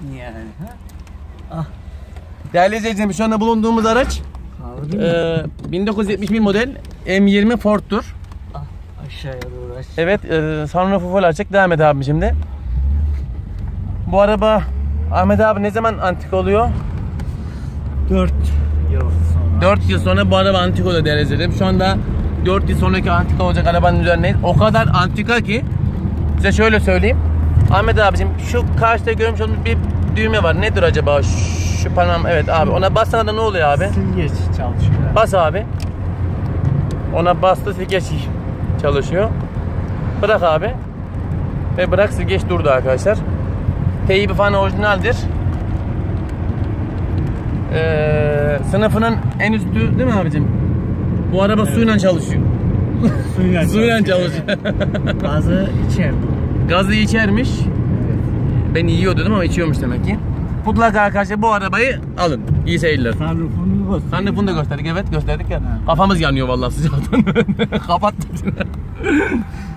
yani. Ah. Değerli izleyicilerim, şu anda bulunduğumuz araç 1971 model M20 Ford'tur. Ah, aşağıya doğru aç. Evet, sunroof'u full açık. Devam et abi şimdi. Bu araba Ahmet abi ne zaman antik oluyor? 4 yıl sonra. 4 yıl sonra bu araba antik oluyor değerli izleyicilerim. Şu anda 4 yıl sonraki antika olacak arabanın üzerindeyiz. O kadar antika ki size şöyle söyleyeyim. Ahmet abicim, şu karşıda görmüş olduğunuz bir düğme var. Nedir acaba? Şu parmağım, evet abi. Ona bassana da ne oluyor abi? Silgeç çalışıyor. Bas abi. Ona bastı, silgeç çalışıyor. Bırak abi. Ve bırak, silgeç durdu arkadaşlar. Teybi falan orijinaldir. Sınıfının en üstü değil mi abicim? Bu araba evet, suyla çalışıyor. Suyla çalışıyor. Gazı içerdi. Gazı içermiş. Evet. Ben yiyordu dedim ama içiyormuş demek ki. Mutlaka arkadaşlar bu arabayı alın. İyi seyirler. Sunroof'unu gösterdik. Sunroof'unu da gösterdik, evet gösterdik ya. Kafamız yanıyor vallahi sıcaktan. Kapat.